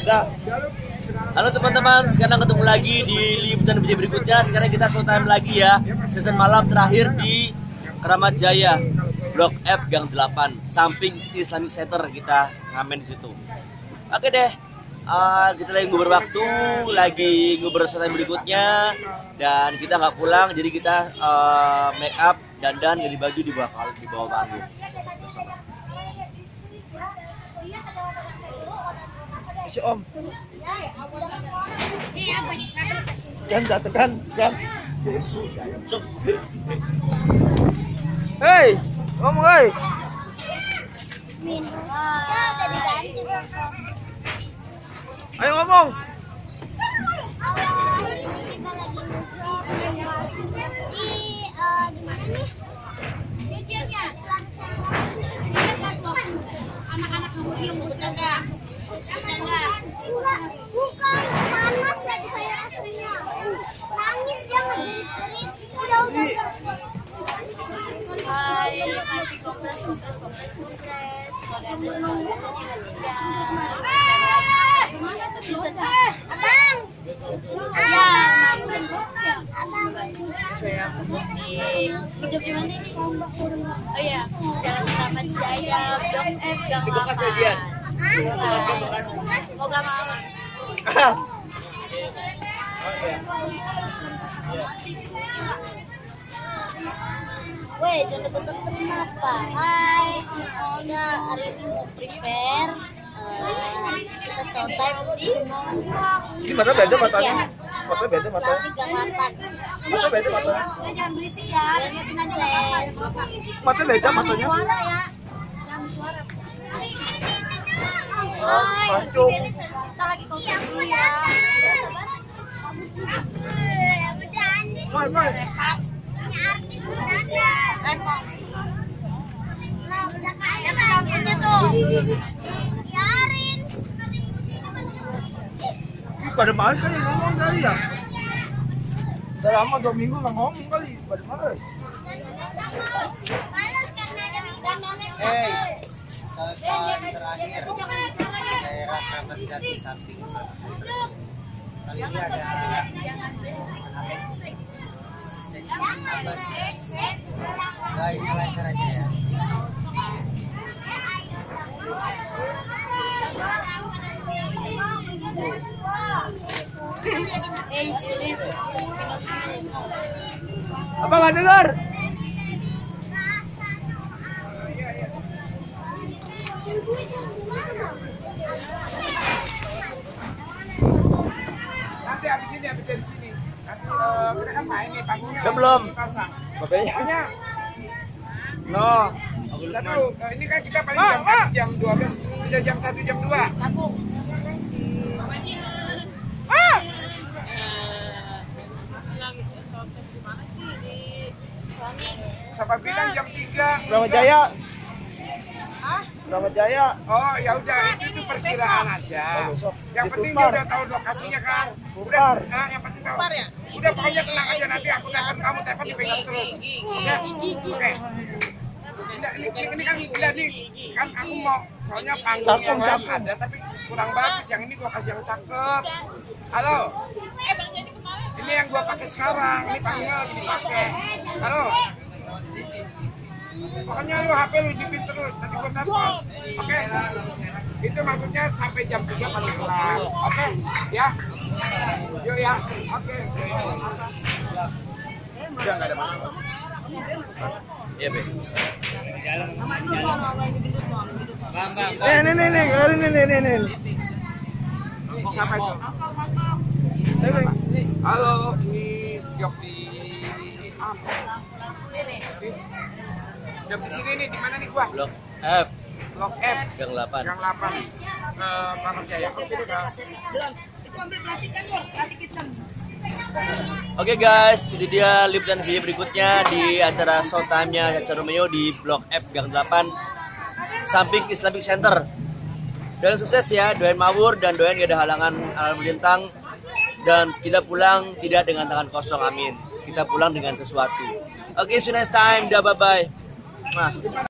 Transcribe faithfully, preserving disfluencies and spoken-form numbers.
kita. Halo teman-teman, sekarang ketemu lagi di liputan video berikutnya. Sekarang kita showtime lagi ya, season malam terakhir di Keramat Jaya, Blok F Gang delapan, samping Islamic Center. Kita ngamen di situ. Oke deh, uh, kita lagi ngobrol waktu, lagi ngobrol showtime berikutnya, dan kita nggak pulang, jadi kita uh, make up, dandan, ganti baju di bawah di bawah panggung. Si Om. Kan jatuh kan, kan. Hei, ngomong hei. Ayo ngomong. Anak-anak yang udah enggak? Bukan, panas lagi saya aslinya. Nangis dia ngejerit-jerit. Udah, udah. Hai, kasih kompres, kompres, kompres, kompres. Soalnya ada konsumsinya nggak bisa. Abang. Ya, masih. Abang. Saya di hijab di mana ini? Oh iya, Jalan Keramat Jaya, Blok F Gang delapan. Moga mama. Weh, jangan deket kenapa? Hai, kita hari ini mau prepare. Uh, hari ini kita showtime di. Ini mata beda matanya. Mata beda mata. Gang delapan. Mata beda mata. Jangan berisik ya. Mata beda matanya. Suara ya. Jangan suara. Hai, kita lagi kompres dulu ya. Mai, mai. Ini artis beranda. Nah, udah kaya itu tuh. Biarin. Pada males kali ngomong kali ya. Selama dua minggu nggak ngomong kali, pada males. Panas karena ada dandannya. Hey, showtime terakhir daerah Keramat Jati samping Islamic Center. Kali ini ada seksi abad. Baik, lancar aja ya. Eh, julid. Apa nggak dengar? Nanti habis ini, habis dari sini. Nanti uh, kita kan main nih panggungnya. Udah belum? Pasang. Makanya. Makanya, No. kita dulu, uh, ini kan kita paling jam, ah, jam dua belas, bisa jam satu, jam dua. Aku. Ah! Siapa bilang jam tiga? Keramat Jaya. Keramat Jaya. Oh, ya udah, itu tuh perkiraan aja. Yang penting dia udah tahu lokasinya kan. Udah, nah, yang penting tahu. Udah pokoknya tenang aja, nanti aku telepon kamu, telepon dipegang terus. Oke, oke. Ini, ini, ini kan udah nih, kan aku mau, soalnya panggung yang lain ada, tapi kurang bagus. Yang ini gua kasih yang cakep. Halo. Ini yang gua pakai sekarang, ini panggungnya lagi dipakai. Halo. Pokoknya lu H P lu hidupin terus, nanti gua telepon. Oke. Itu maksudnya sampai jam tiga paling kelar. Oke, ya. Yuk ya. Oke. Udah nggak ada masalah. Iya, Be. Eh, nih, nih, nih, nih, nih, nih, nih. Siapa itu? Halo, ini job di ah. Job di sini nih, di mana nih gua? Blok F Blok F Gang delapan. Gang delapan. Eh, Keramat Jaya. Oke, udah. Oke guys, itu dia liputan video berikutnya di acara showtime-nya Caca Romeo di Blok F Gang delapan, samping Islamic Center. Dan sukses ya, doain mawur dan doain gak ada halangan alam melintang. Dan kita pulang tidak dengan tangan kosong, amin. Kita pulang dengan sesuatu. Oke, see you next time. Dah, bye-bye. Nah.